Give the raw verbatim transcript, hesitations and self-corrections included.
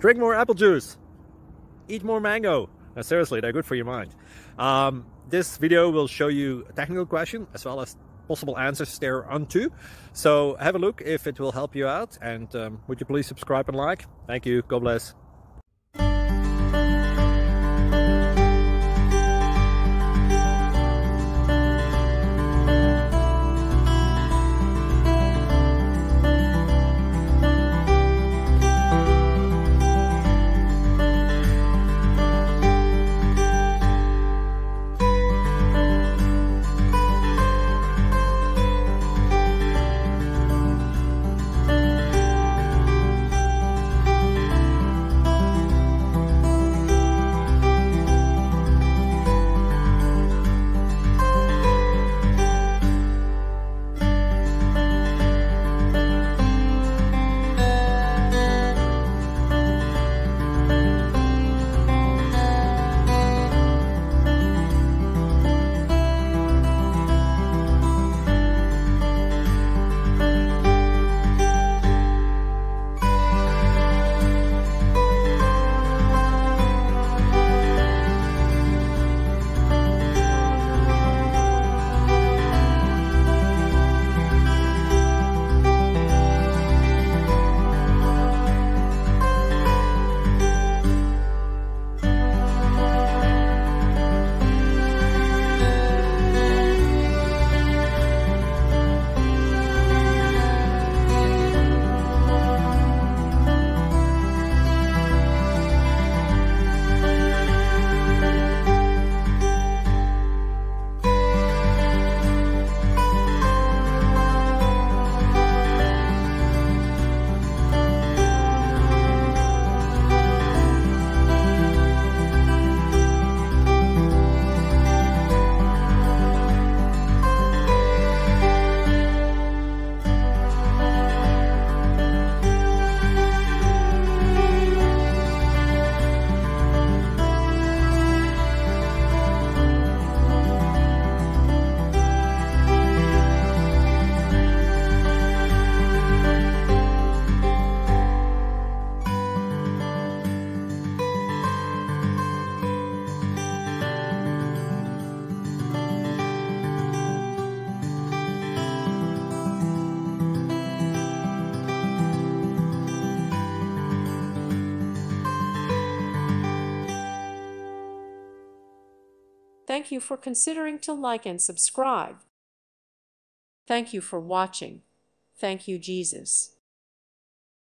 Drink more apple juice. Eat more mango. Now, seriously, they're good for your mind. Um, this video will show you a technical question as well as possible answers thereunto. So have a look if it will help you out. And um, would you please subscribe and like? Thank you. God bless. Thank you for considering to like and subscribe. Thank you for watching. Thank you, Jesus.